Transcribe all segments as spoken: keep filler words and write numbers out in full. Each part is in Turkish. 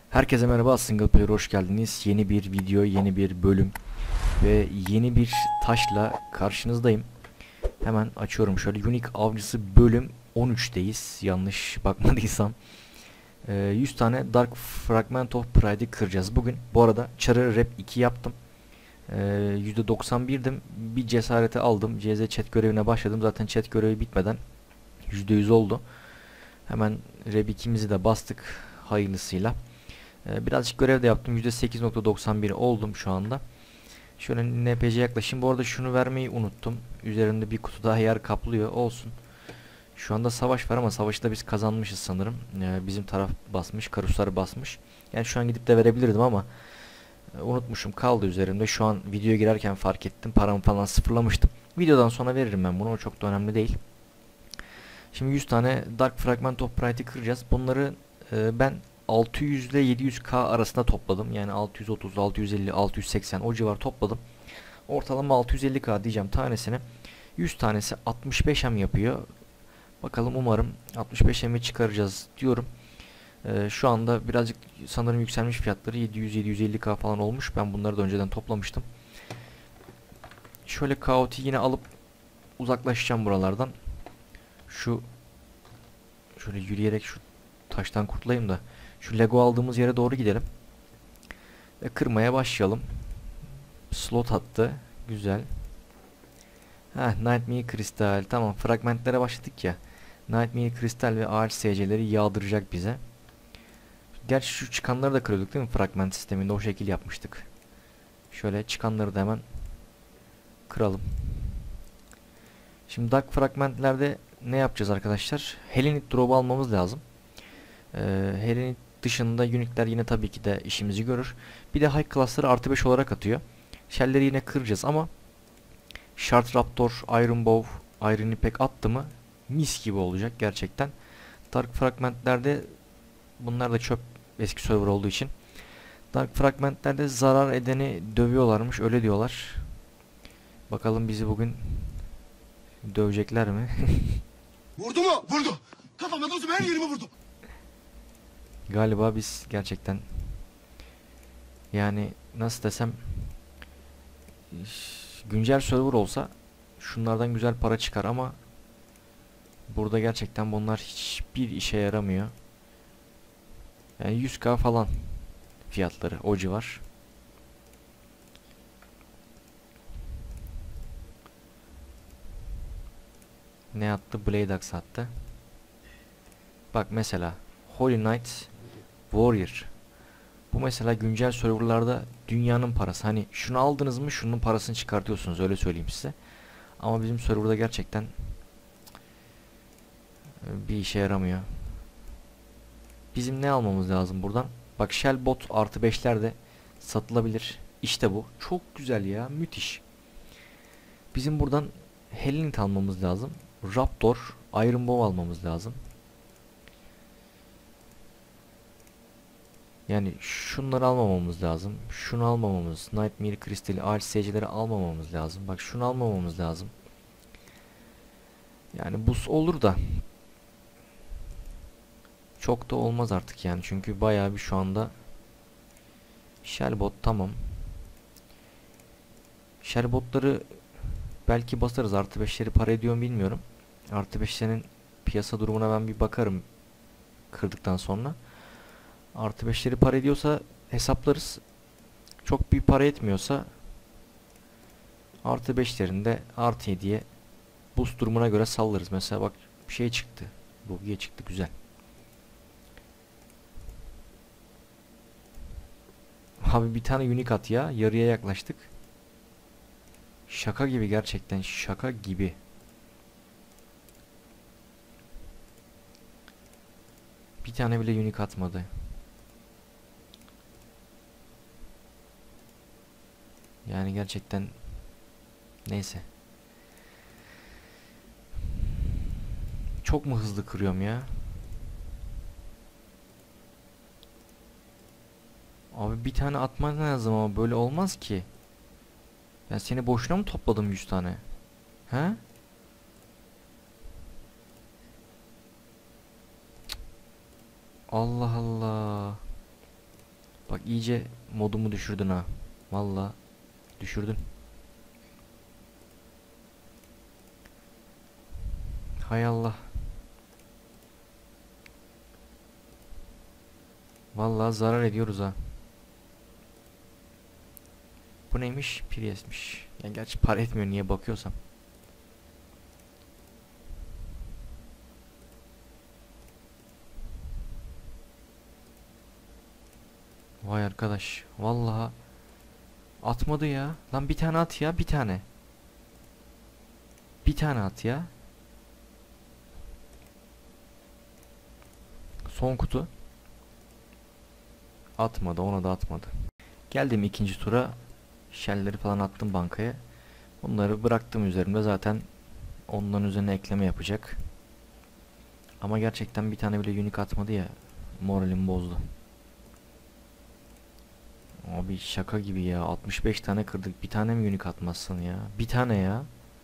Herkese merhaba, Single Player'a hoş geldiniz. Yeni bir video, yeni bir bölüm ve yeni bir taşla karşınızdayım. Hemen açıyorum şöyle. Unique Avcısı bölüm on üçteyiz. Yanlış bakmadıysam. Ee, yüz tane Dark Fragment of Pride'i kıracağız bugün. Bu arada Char'ı Rap iki yaptım. Ee, yüzde doksan birdim. Bir cesareti aldım. C Z chat görevine başladım. Zaten chat görevi bitmeden yüzde yüz oldu. Hemen Rap ikimizi de bastık hayırlısıyla. Ee, birazcık görev de yaptım. yüzde sekiz nokta doksan bir oldum şu anda. Şöyle N P C'ye yaklaşayım. Bu arada şunu vermeyi unuttum. Üzerinde bir kutu daha yer kaplıyor. Olsun. Şu anda savaş var ama savaşı da biz kazanmışız sanırım. Ee, bizim taraf basmış. Karuslar basmış. Yani şu an gidip de verebilirdim ama e, unutmuşum. Kaldı üzerimde. Şu an videoya girerken fark ettim. Paramı falan sıfırlamıştım. Videodan sonra veririm ben bunu. O çok da önemli değil. Şimdi yüz tane Dark Fragment of Pride'i kıracağız. Bunları e, ben altı yüz ile yedi yüz K arasında topladım. Yani altı yüz otuz, altı yüz elli, altı yüz seksen o civar topladım. Ortalama altı yüz elli K diyeceğim tanesine. yüz tanesi altmış beş M yapıyor. Bakalım, umarım altmış beş M'i çıkaracağız diyorum. Ee, şu anda birazcık sanırım yükselmiş fiyatları. yedi yüz yedi yüz elli K falan olmuş. Ben bunları da önceden toplamıştım. Şöyle K O T'yi yine alıp uzaklaşacağım buralardan. Şu şöyle yürüyerek şu taştan kurtulayım da şu Lego aldığımız yere doğru gidelim. Ve kırmaya başlayalım. Slot attı. Güzel. Heh, Nightmare Kristal. Tamam, fragmentlere başladık ya. Nightmare Kristal ve ağaç S C'leri yağdıracak bize. Gerçi şu çıkanları da kırıyorduk değil mi? Fragment sisteminde o şekil yapmıştık. Şöyle çıkanları da hemen kıralım. Şimdi Dark Fragmentlerde ne yapacağız arkadaşlar? Helenit Drop'u almamız lazım. Ee, Helenit dışında Unique'ler yine tabii ki de işimizi görür. Bir de High Class'ları artı beş olarak atıyor. Shell'leri yine kıracağız ama Shard Raptor, Iron Bow, Iron İpek attı mı mis gibi olacak gerçekten. Dark Fragmentlerde bunlar da çöp, eski server olduğu için. Dark Fragmentlerde zarar edeni dövüyorlarmış, öyle diyorlar. Bakalım bizi bugün dövecekler mi? Vurdu mu? Vurdu. Kafama dostum her yerimi vurdu. Galiba biz gerçekten, yani nasıl desem, güncel server olsa şunlardan güzel para çıkar ama burada gerçekten bunlar hiçbir işe yaramıyor. Yani yüz K falan fiyatları, o civar. Ne attı? Blade Axe attı. Bak mesela Holy Knight Warrior. Bu mesela güncel serverlarda dünyanın parası. Hani şunu aldınız mı şunun parasını çıkartıyorsunuz, öyle söyleyeyim size. Ama bizim serverda gerçekten bir işe yaramıyor. Bizim ne almamız lazım buradan? Bak, Shellbot artı beşler de satılabilir. İşte bu. Çok güzel ya. Müthiş. Bizim buradan Helenit almamız lazım. Raptor, Iron Bow almamız lazım. Yani şunları almamamız lazım. Şunu almamamız. Nightmare Crystal'i, ağaç S C'leri almamamız lazım. Bak, şunu almamamız lazım. Yani buz olur da çok da olmaz artık yani. Çünkü bayağı bir şu anda Shellbot tamam. Shellbotları belki basarız. Artı beşleri para ediyor mu bilmiyorum. Artı beşlerin piyasa durumuna ben bir bakarım kırdıktan sonra. Artı beşleri para ediyorsa hesaplarız. Çok bir para etmiyorsa artı beşlerinde artı yediye boost durumuna göre sallarız. Mesela bak, bir şey çıktı. Logiye çıktı, güzel. Abi bir tane unique at ya. Yarıya yaklaştık. Şaka gibi, gerçekten şaka gibi. Bir tane bile unique atmadı. Yani gerçekten neyse. Çok mu hızlı kırıyorum ya? Abi bir tane atman lazım ama böyle olmaz ki. Ben seni boşuna mı topladım yüz tane? He? Allah Allah. Bak iyice modumu düşürdün ha. Vallahi düşürdün. Hay Allah. Vallahi zarar ediyoruz ha. Bu neymiş? Prius'miş. Ya gerçi para etmiyor niye bakıyorsam. Vay arkadaş. Vallahi atmadı ya. Lan bir tane at ya, bir tane. Bir tane at ya. Son kutu. Atmadı, ona da atmadı. Geldim ikinci tura. Shell'leri falan attım bankaya. Bunları bıraktım üzerimde, zaten onların üzerine ekleme yapacak. Ama gerçekten bir tane bile unique atmadı ya. Moralim bozdu. Abi şaka gibi ya. altmış beş tane kırdık. Bir tane mi unique atmazsın ya? Bir tane ya.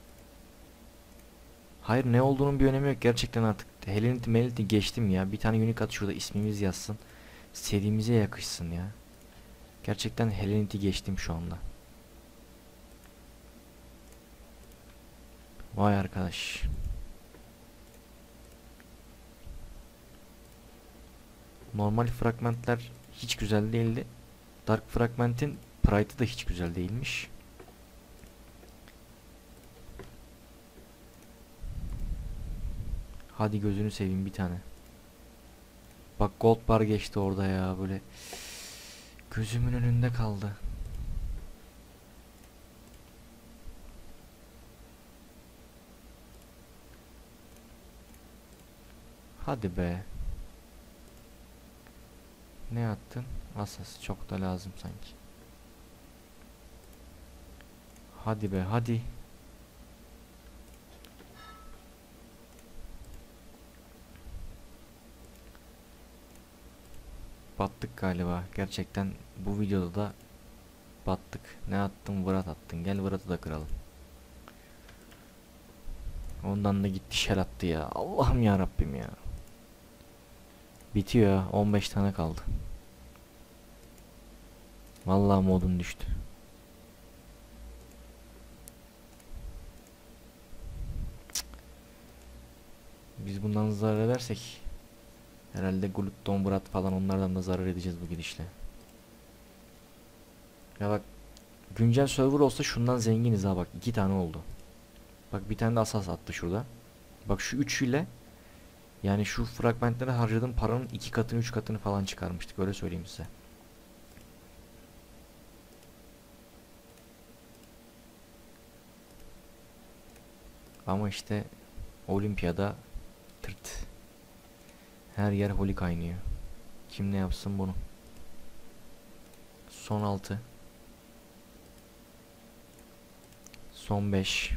Hayır, ne olduğunun bir önemi yok gerçekten artık. Helenity Melity geçtim ya. Bir tane unique at, şurada ismimiz yazsın. Serimize yakışsın ya. Gerçekten Helenity geçtim şu anda. Vay arkadaş. Normal fragmentler hiç güzel değildi. Dark Fragment'in Pride'ı da hiç güzel değilmiş. Hadi gözünü seveyim bir tane. Bak gold bar geçti orada ya, böyle gözümün önünde kaldı. Hadi be. Ne attın? Asas çok da lazım sanki. Hadi be hadi. Battık galiba. Gerçekten bu videoda da battık. Ne attın? Vırat attın. Gel Vırat'ı da kıralım. Ondan da gitti şer attı ya. Allah'ım ya Rabbim ya. Bitiyor ya. on beş tane kaldı. Vallahi modum düştü. Cık. Biz bundan zarar edersek herhalde Glutton, Vırat falan, onlardan da zarar edeceğiz bu gidişle. Ya bak, güncel server olsa şundan zenginiz ha, bak iki tane oldu. Bak bir tane de asas attı şurada. Bak şu üçüyle, yani şu fragmentlere harcadığım paranın iki katını üç katını falan çıkarmıştık, öyle söyleyeyim size. Ama işte olimpiyada tırt. Her yer holi kaynıyor. Kim ne yapsın bunu? Son altı. Son beş.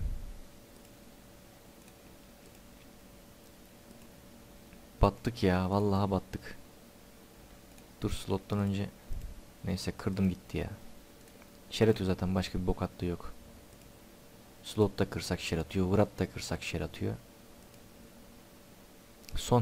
Battık ya. Vallahi battık. Dur, slottan önce. Neyse, kırdım gitti ya. Şer atıyor zaten. Başka bir bok attığı yok. Slot da kırsak şer atıyor. Vırat da kırsak şer atıyor. Son.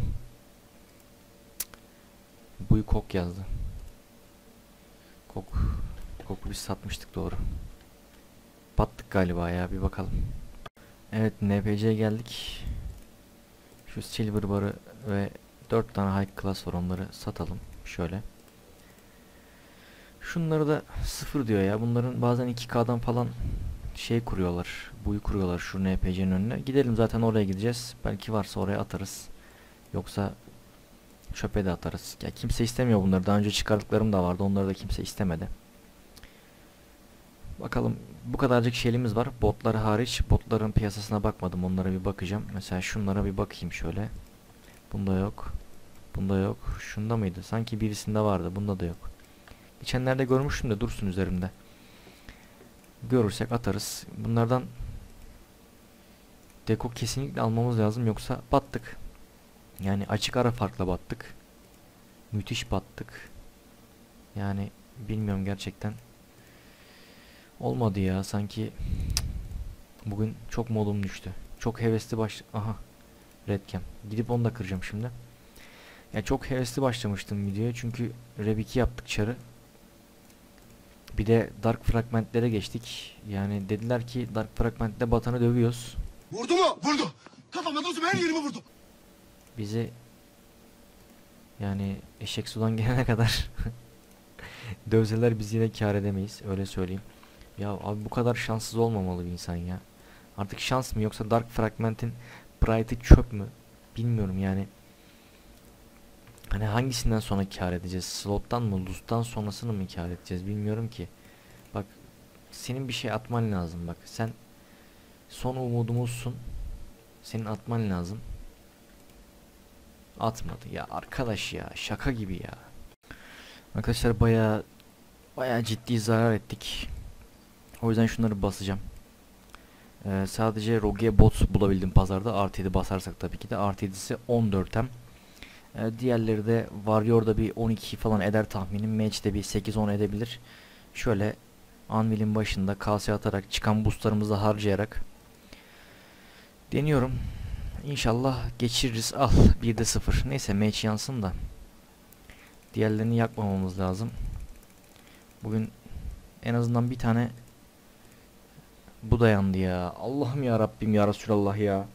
Buyu kok yazdı. Kok. Koku biz satmıştık, doğru. Battık galiba ya, bir bakalım. Evet, N P C'ye geldik. Şu silver barı ve dört tane high class var, onları satalım şöyle. Şunları da sıfır diyor ya. Bunların bazen iki K'dan falan şey kuruyorlar. Buyu kuruyorlar şu N P C'nin önüne. Gidelim, zaten oraya gideceğiz. Belki varsa oraya atarız. Yoksa çöpe de atarız. Ya kimse istemiyor bunları. Daha önce çıkardıklarım da vardı. Onları da kimse istemedi. Bakalım, bu kadarcık şeyimiz var. Botları hariç. Botların piyasasına bakmadım. Onlara bir bakacağım. Mesela şunlara bir bakayım şöyle. Bunda yok. Bunda yok. Şunda mıydı? Sanki birisinde vardı. Bunda da yok. Geçenlerde görmüştüm de dursun üzerimde. Görürsek atarız. Bunlardan deko kesinlikle almamız lazım. Yoksa battık. Yani açık ara farkla battık. Müthiş battık. Yani bilmiyorum gerçekten. Olmadı ya sanki. Bugün çok modum düştü. Çok hevesli baş... Aha. Redcam. Gidip onu da kıracağım şimdi. Ya çok hevesli başlamıştım videoya. Çünkü Rev iki yaptık çarı. Bir de Dark Fragment'lere geçtik. Yani dediler ki Dark Fragment'te Batan'ı dövüyoruz. Vurdu mu? Vurdu. Kafama dostum her yerime vurdu. Bizi yani eşek sudan gelene kadar dövseler biz yine kâr edemeyiz. Öyle söyleyeyim. Ya abi bu kadar şanssız olmamalı bir insan ya. Artık şans mı yoksa Dark Fragment'in Pride'ı çöp mü? Bilmiyorum yani. Hani hangisinden sonra kâr edeceğiz? Slot'tan mı? Loot'tan sonrasını mı kâr edeceğiz? Bilmiyorum ki. Bak senin bir şey atman lazım bak. Sen son umudumuzsun. Senin atman lazım. Atmadı ya arkadaş ya. Şaka gibi ya. Arkadaşlar bayağı bayağı ciddi zarar ettik. O yüzden şunları basacağım. Ee, sadece Rogue bot bulabildim pazarda. Artı yedi basarsak tabii ki de. Artı yedisi on dört em. Ee, diğerleri de Warrior'da bir on iki falan eder tahminim. Mage'de bir sekiz on edebilir. Şöyle Anvil'in başında kase atarak çıkan boostlarımızı harcayarak deniyorum. İnşallah geçiririz. Al bir de sıfır. Neyse Mage yansın da. Diğerlerini yakmamamız lazım. Bugün en azından bir tane bu da yandı ya. Allah'ım ya Rabbim ya Resulallah ya.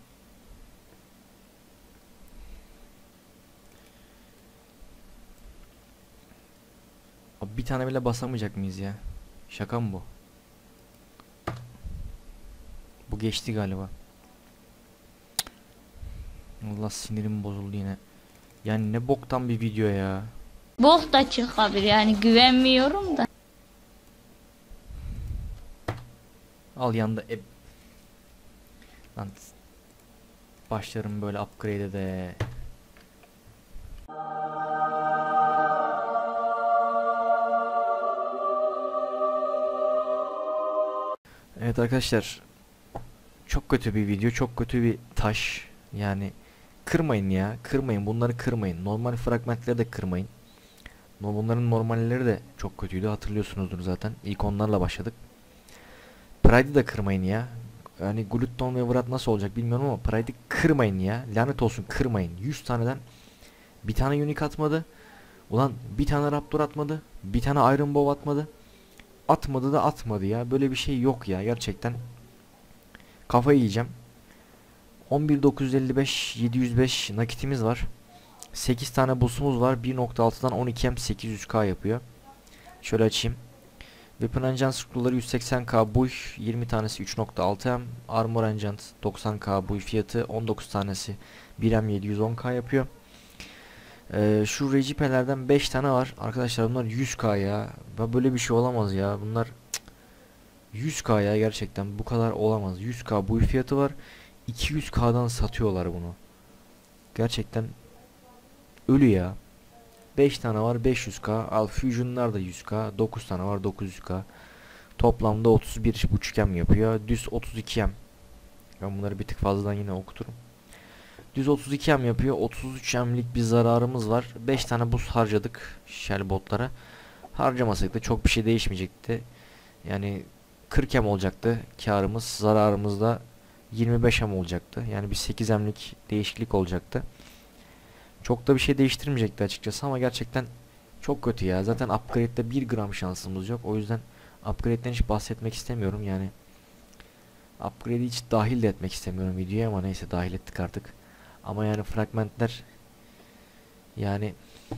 Abi bir tane bile basamayacak mıyız ya? Şaka mı bu? Bu geçti galiba. Allah sinirim bozuldu yine. Yani ne boktan bir video ya. Bok da çıkabilir yani güvenmiyorum da. Al yanında e lan başlarım böyle upgrade'e de. Evet arkadaşlar. Çok kötü bir video, çok kötü bir taş. Yani kırmayın ya, kırmayın. Bunları kırmayın. Normal fragmentleri de kırmayın. No, bunların normalleri de çok kötüydü. Hatırlıyorsunuzdur zaten. İlk onlarla başladık. Pride'ı da kırmayın ya. Yani Glutton ve Vrat nasıl olacak bilmiyorum ama Pride'ı kırmayın ya. Lanet olsun kırmayın. yüz taneden bir tane unique atmadı. Ulan bir tane Raptor atmadı. Bir tane Iron Bow atmadı. Atmadı da atmadı ya. Böyle bir şey yok ya gerçekten. Kafayı yiyeceğim. on bir dokuz yüz elli beş yedi yüz beş nakitimiz var. sekiz tane boss'umuz var. bir nokta altıdan on iki em sekiz yüz k yapıyor. Şöyle açayım. Weapon Enchant scroll'ları yüz seksen k buy, yirmi tanesi üç nokta altı em. Armor Enchant doksan k buy fiyatı, on dokuz tanesi bir em yedi yüz on k yapıyor. Ee, şu recipelerden beş tane var. Arkadaşlar bunlar yüz k ya. Böyle bir şey olamaz ya. Bunlar cık, yüz k ya gerçekten. Bu kadar olamaz. yüz k buy fiyatı var. iki yüz k'dan satıyorlar bunu. Gerçekten ölü ya. beş tane var beş yüz k. Al Fusion'lar da yüz k. dokuz tane var dokuz yüz k. Toplamda otuz bir buçuk em yapıyor. Düz otuz iki em. Ben bunları bir tık fazladan yine okuturum. Düz otuz iki em yapıyor. otuz üç emlik bir zararımız var. beş tane buz harcadık shell botlara. Harcamasak da çok bir şey değişmeyecekti. Yani kırk em olacaktı karımız. Zararımız da yirmi beş em olacaktı. Yani bir sekiz emlik değişiklik olacaktı. Çok da bir şey değiştirmeyecekti açıkçası ama gerçekten çok kötü ya. Zaten upgrade'de bir gram şansımız yok. O yüzden upgrade'den hiç bahsetmek istemiyorum yani. Upgrade'i hiç dahil de etmek istemiyorum videoya ama neyse dahil ettik artık. Ama yani fragmentler yani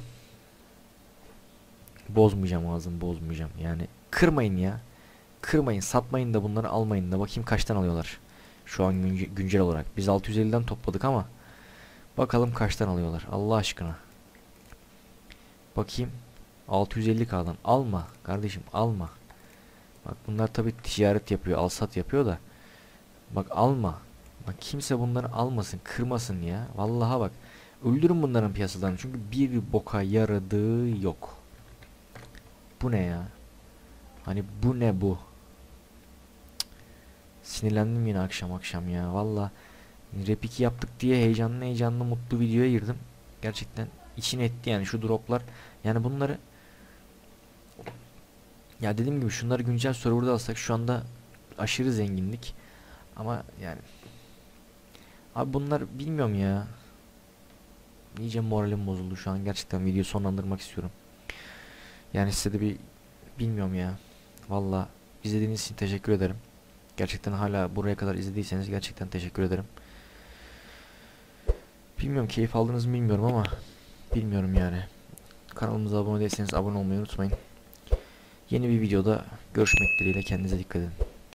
bozmayacağım ağzımı bozmayacağım. Yani kırmayın ya. Kırmayın, satmayın da bunları almayın da. Bakayım kaçtan alıyorlar. Şu an günce güncel olarak. Biz altı yüz elliden topladık ama bakalım kaçtan alıyorlar. Allah aşkına. Bakayım. altı yüz elli k'dan. Alma kardeşim alma. Bak bunlar tabi ticaret yapıyor. Alsat yapıyor da. Bak alma. Bak kimse bunları almasın. Kırmasın ya. Vallahi bak. Öldürün bunların piyasalarını. Çünkü bir boka yaradığı yok. Bu ne ya? Hani bu ne bu? Cık. Sinirlendim yine akşam akşam ya. Vallahi rap iki yaptık diye heyecanlı heyecanlı mutlu videoya girdim. Gerçekten için etti yani şu droplar. Yani bunları ya dediğim gibi şunları güncel serverda alsak şu anda aşırı zenginlik. Ama yani abi bunlar bilmiyorum ya. İyice moralim bozuldu şu an. Gerçekten video sonlandırmak istiyorum. Yani size de bir bilmiyorum ya. Valla izlediğiniz için teşekkür ederim. Gerçekten hala buraya kadar izlediyseniz gerçekten teşekkür ederim. Bilmiyorum keyif aldınız mı bilmiyorum ama bilmiyorum yani. Kanalımıza abone değilseniz abone olmayı unutmayın. Yeni bir videoda görüşmek dileğiyle, kendinize dikkat edin.